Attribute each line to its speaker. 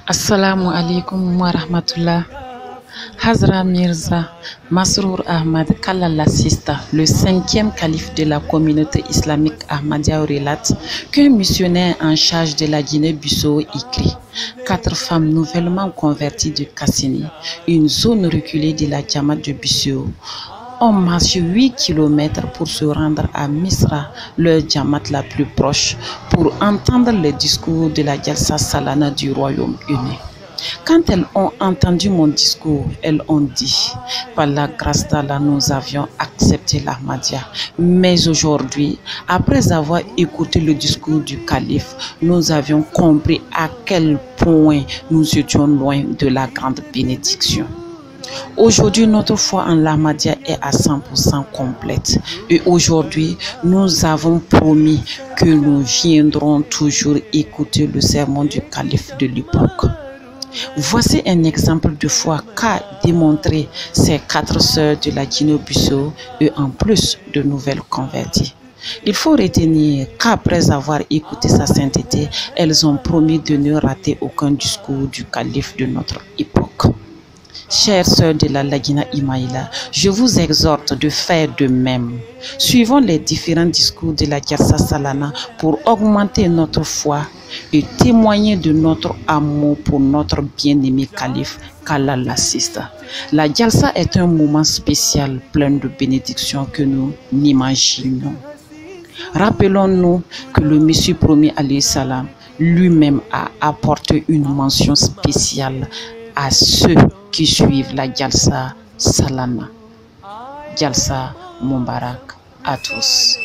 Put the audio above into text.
Speaker 1: Assalamu alaikum wa rahmatullah. Hazra Mirza Masrour Ahmad Kalala Sista, le 5e calife de la communauté islamique Ahmadiyya, relate qu'un missionnaire en charge de la Guinée-Bissau écrit: 4 femmes nouvellement converties de Kassini, une zone reculée de la Jamaat de Bissau, ont marché 8 km pour se rendre à Misra, leur Jamaat la plus proche, pour entendre le discours de la Jalsa Salana du Royaume-Uni. Quand elles ont entendu mon discours, elles ont dit: par la grâce d'Allah, nous avions accepté l'Ahmadiyya. Mais aujourd'hui, après avoir écouté le discours du calife, nous avions compris à quel point nous étions loin de la grande bénédiction. Aujourd'hui, notre foi en l'Ahmadiyya est à 100% complète. Et aujourd'hui, nous avons promis que nous viendrons toujours écouter le sermon du calife de l'époque. Voici un exemple de foi qu'a démontré ces 4 sœurs de la Guinée-Bissau et en plus de nouvelles converties. Il faut retenir qu'après avoir écouté sa sainteté, elles ont promis de ne rater aucun discours du calife de notre époque. Chères sœurs de la Lagina Imaïla, je vous exhorte de faire de même. Suivons les différents discours de la Jalsa Salana pour augmenter notre foi et témoigner de notre amour pour notre bien-aimé calife qu'Allah l'assiste. La Jalsa est un moment spécial plein de bénédictions que nous n'imaginons. Rappelons-nous que le Messie promis alayhi salam lui-même a apporté une mention spéciale à ceux qui suivent la Jalsa Salana. Jalsa Mubarak à tous.